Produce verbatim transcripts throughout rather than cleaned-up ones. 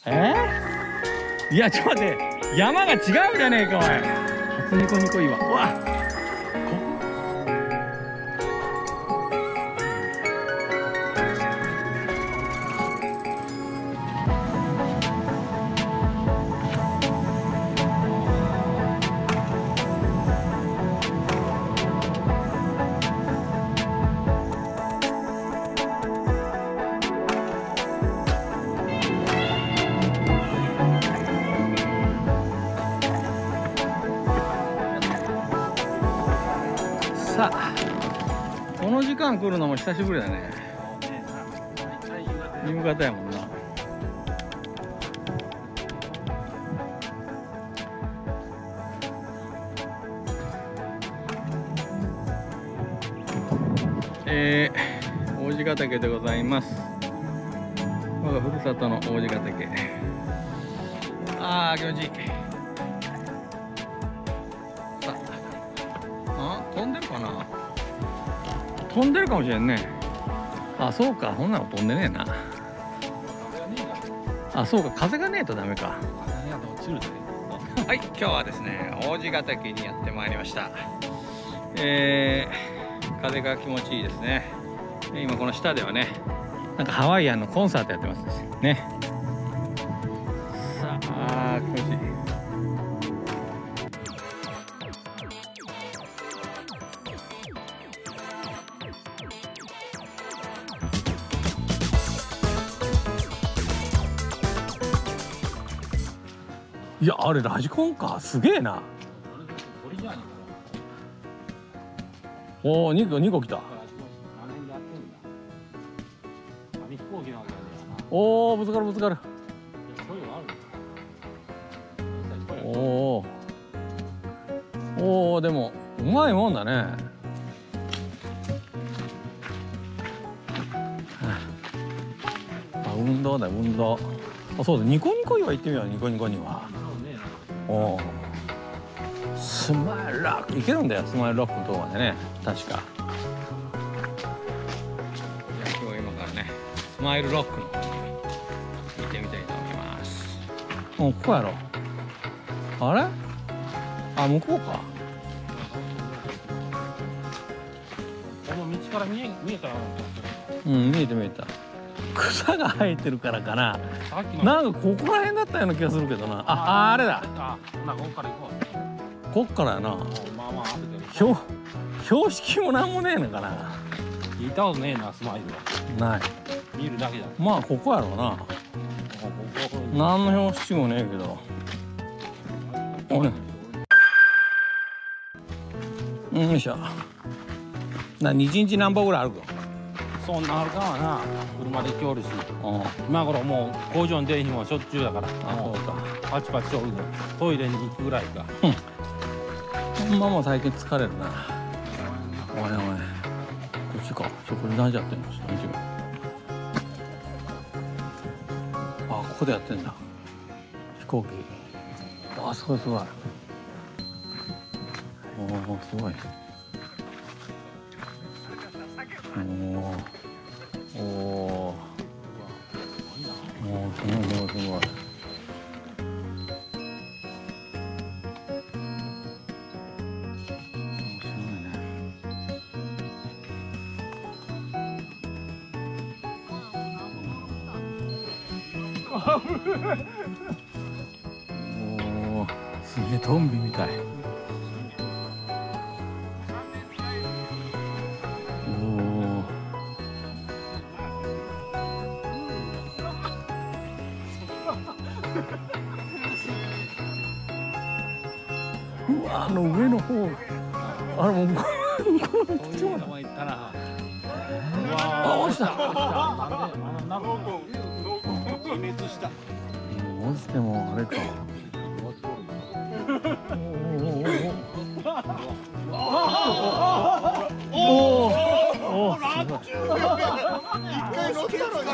えー、いやちょっと待って、山が違うじゃねえかおい。初ニコニコ岩。うわっ、さあ、この時間来るのも久しぶりだね。夕方やもんな。えー、王子ヶ岳でございます。我がふるさとの王子ヶ岳。ああ、気持ちいい。飛んでるかな。飛んでるかもしれんね。あ、そうか、ほんなの飛んでねえな。あ、そうか、風がねえとダメか。はい、今日はですね、王子ヶ岳にやってまいりました。えー、風が気持ちいいですね。今この下ではね、なんかハワイアンのコンサートやってますね。さあ、気持ちいい。いや、あれラジコンか、すげえな。おお、にこにこ来た。おお、ぶつかるぶつかる。おおおお、でもうまいもんだね。あ、運動だ運動。あ、そうだ、ニコニコ岩行ってみよう。ニコニコにはおお、スマイルロック行けるんだよ。スマイルロックのとこまでね、確か。いや、今日は今からね、スマイルロックの方に行ってみたいと思います。お、ここやろ。あれ、あ、向こうか。 この道から見え見えたら、 うん、見えた見えた。草が生えてるからかな。なんかここら辺だったような気がするけどな。あ、あれだ。 あ、ここから行こう。 こっからやな。 まあまあ標標識もなんもねえのかな。 聞いたことねえな、スマイルは。ない。 見るだけだ。 まあここやろうな。何の標識もねえけど。おい。よいしょ。な、一日何本ぐらい歩くの？ そんなあるかはな、車で行きおるし、今頃もう工場に出る日もしょっちゅうだから、 あ、そうか。 パチパチおるで、トイレに行くぐらいか。 ほんまもう最近疲れるな。おいおい、こっちか。そこで何時やってんの？あ、ここでやってんだ。飛行機。あ、すごいすごい。おお、すごい。おお、おお、もうすごいすごいすごい。おお、すげえトンビみたい。うわ、あの上の方、あれもうこのちょっと前行ったな。あ、落ちた。 死滅した。 落ちてもあれか。おおおおお、すごい。 一回乗ってたから。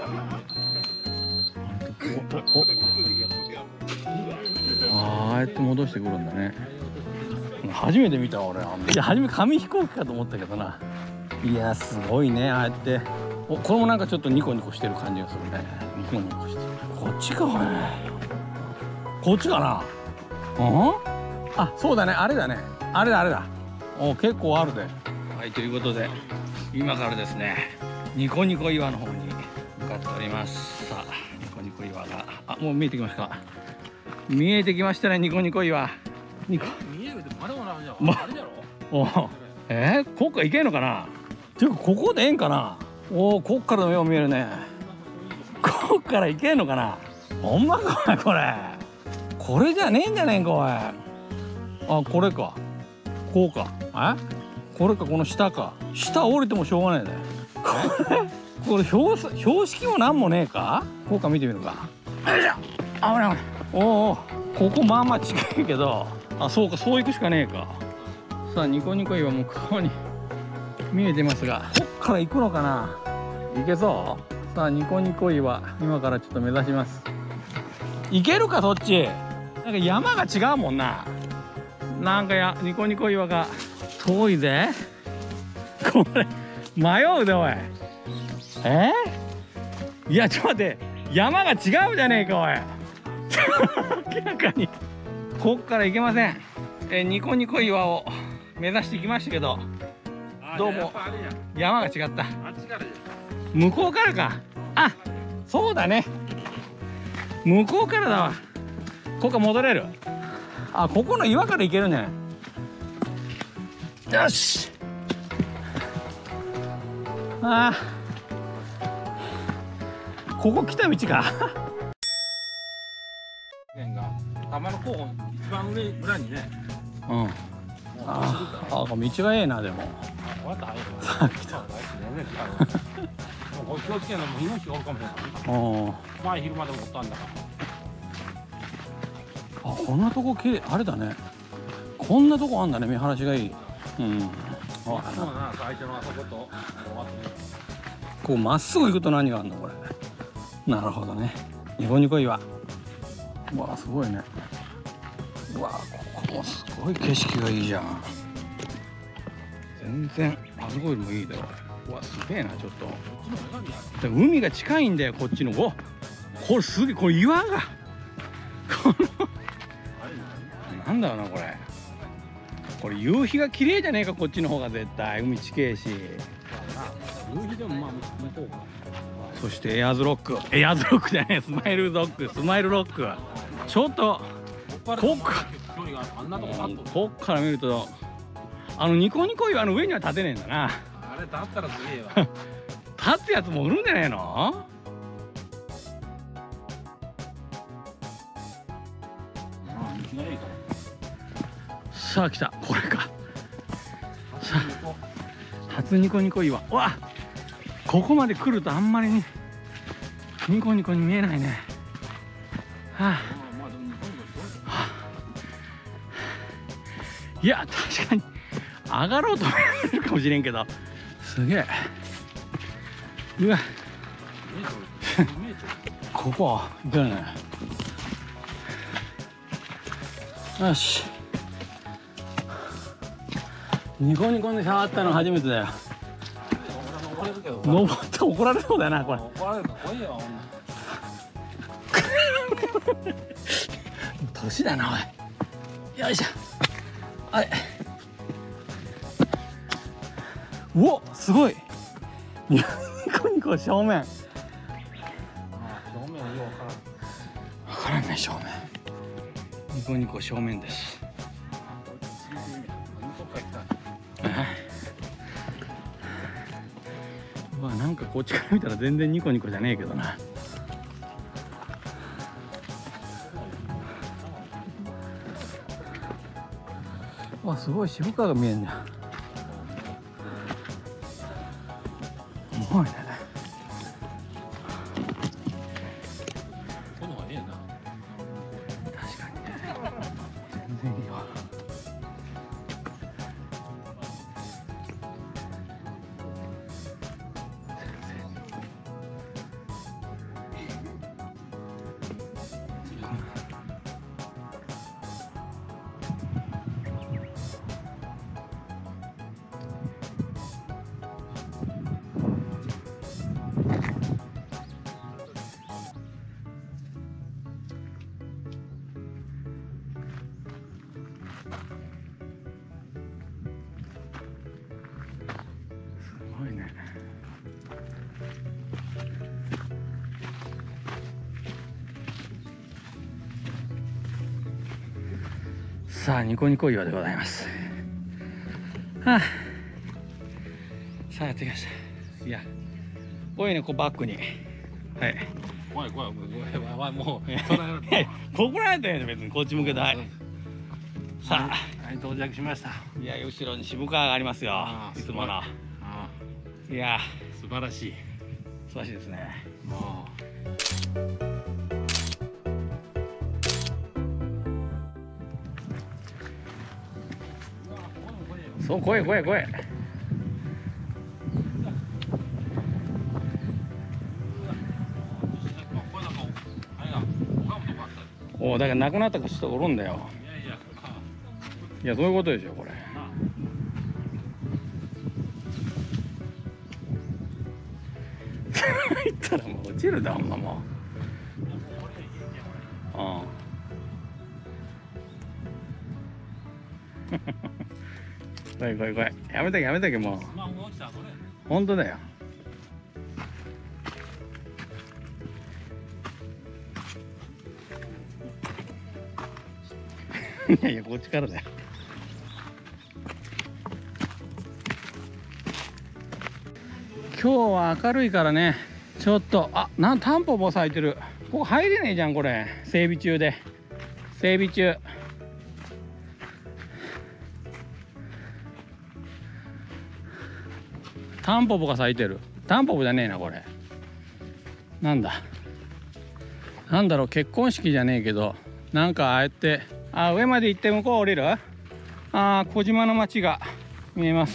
ああやって戻してくるんだね。初めて見た俺。いや、初め紙飛行機かと思ったけどな。いや、すごいね、ああやって。お、これもなんかちょっとニコニコしてる感じがするね。ニコニコしてる。ここっちか。こっちかな。うん、あ、そうだね、あれだね、あれだあれだ。お、結構あるで。はい、ということで今からですね、ニコニコ岩の方に向かっております。さあ、ニコニコ岩が、あ、もう見えてきました。見えてきましたね、ニコニコ岩。ニコ見えるでまだまだじゃん、 まあれだろ。 お、えー、こっから行けんのかな。ていうかここでええんかな。おお、こっからのよう見えるね。こっから行けんのかな。ほんまかこれ。これじゃねえんじゃねえんかおい。あ、これか。こうか。え、これか、この下か。下降りてもしょうがないね。これ標標識もなんもねえか。こうか見てみるか。よいしょ。あ、危ない危ない。おお、ここまあまあ近いけど、あ、そうか、そう行くしかねえか。さあ、ニコニコ岩もここに見えてますが、こっから行くのかな。行けそう。さあ、ニコニコ岩今からちょっと目指します。行けるかそっち。なんか山が違うもんな。なんかやニコニコ岩が遠いぜ。これ迷うでおい。えー、いやちょっと待って、山が違うじゃねえかおい。明らかにこっから行けません。えー、ニコニコ岩を目指してきましたけど、どうも山が違った。向こうからか。あ、そうだね、向こうからだわ。ここ戻れる。あ、ここの岩から行けるね。よし。ああ、ここ来た道か。 玉の候補一番上裏にね。 うん。ああ、道がええな。でもさあ来た。 これ気をつけんのも命がおるかもしれない。 おお、 前昼まで持ったんだから。 あ、こんなとこきれい、あれだね。こんなとこあんだね、見晴らしがいい。うん。 そうだな、最初のあそこと。 こうまっすぐ行くと何があるのこれ。なるほどね。ニコニコ岩。うわ、すごいね。うわ、ここもすごい景色がいいじゃん。全然あそこよりもいいだろ。うわ、すげえな。ちょっと海が近いんだよこっちの。お、これすげえ、これ岩がこのなんだろうなこれ。これ夕日が綺麗じゃねえか、こっちの方が絶対。海近えし。 夕日でもまあ向こうか。 そしてエアーズロック、エアーズロックじゃねえ、スマイルロック、スマイルロック。ちょっとこっこっから見ると、あのニコニコ岩の上には立てねえんだな。 あれ立ったらすげえわ。 立つやつもおるんじゃねえの。さあ来た、これか。さあ初ニコニコ岩。うわ、ここまで来るとあんまりにニコニコに見えないね。はあ、はあ、いや確かに上がろうと思えるかもしれんけど、すげえ。うわここ行けるね。よし、ニコニコに触ったの初めてだよ。登って怒られそうだよなこれ。 怒られるか怖いよ。 年だなおい。よいしょ。あれ、うお、すごい。ニコニコ正面。 正面はよう分からんね、正面。ニコニコ正面です。うわ、なんかこっちから見たら全然ニコニコじゃねえけどな。わ、すごい渋川が見えんじゃん。すごいね。 この方がええな。 確かにね。全然いいわ。 さあニコニコ岩でございます。はあ、さあやってきました。いやこういうねこうバックに、はい、 怖い怖い怖い怖いもうここらやったら別にこっち向けたい。さあ、 はい、到着しました。 いや後ろに渋川がありますよ。いつもの。いや素晴らしい素晴らしいですね。そう怖い怖い怖い。おおだから亡くなった人おるんだよ。いやそういうことでしょこれ。入ったらもう落ちるだほんまもう。うん。怖い怖い怖い。やめとけやめとけもう。本当だよ。いやいやこっちからだよ。今日は明るいからねちょっとあなんタンポポ咲いてる。ここ入れねえじゃんこれ。整備中で整備中。タンポポが咲いてる。タンポポじゃねえなこれ。なんだなんだろう結婚式じゃねえけどなんかああやってあ上まで行って向こう降りる。ああ小島の町が見えます。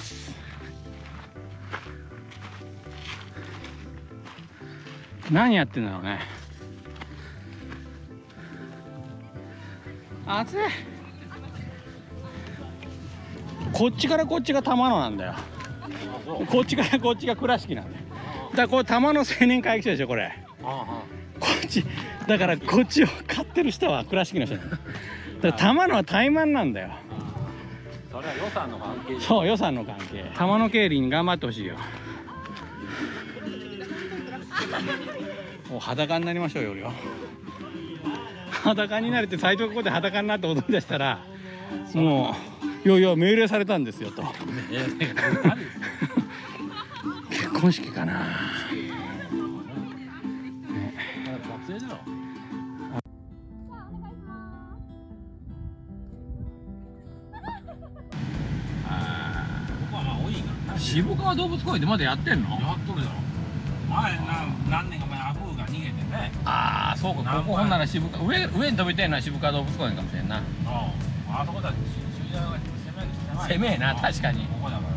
何やってんだろうね。暑い。こっちからこっちが玉野なんだよ。こっちからこっちが倉敷なんだよ。だからこれ玉野青年会議所でしょこれ。こっちだからこっちを買ってる人は倉敷の人なんだ。だから玉野は怠慢なんだよ。 それは予算の関係。 そう予算の関係。玉野競輪頑張ってほしいよ。もう裸になりましょうよよ。裸になれて斎藤がここで裸になって踊り出したらもういやいや命令されたんですよと。結婚式かな。撮影だろ。渋川動物公園でまだやってんの？ やっとるだろ。前何年か前アフーが逃げてね。 ああそうかここほんなら渋川上上に飛びたいのは渋川動物公園かもしれんな。 あそこだって駐車場が狭い狭いな確かに。 ここだから